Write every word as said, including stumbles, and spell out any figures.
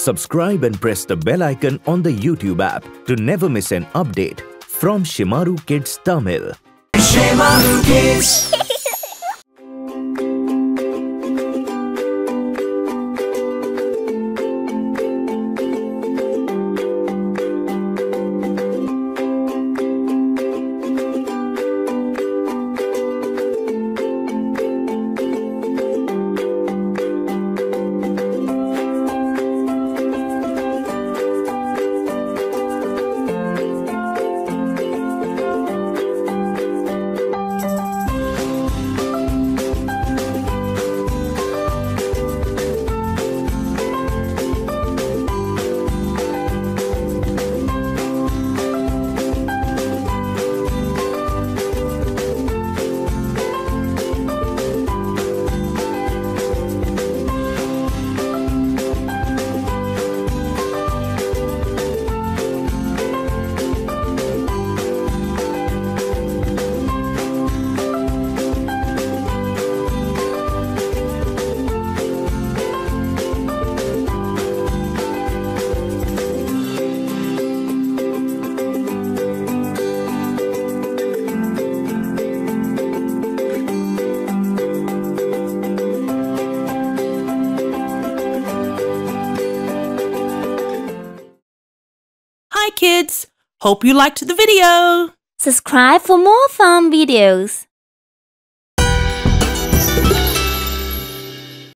Subscribe and press the bell icon on the YouTube app to never miss an update from Shemaroo Kids Tamil. Shemaroo Kids. Hi kids, hope you liked the video. Subscribe for more fun videos.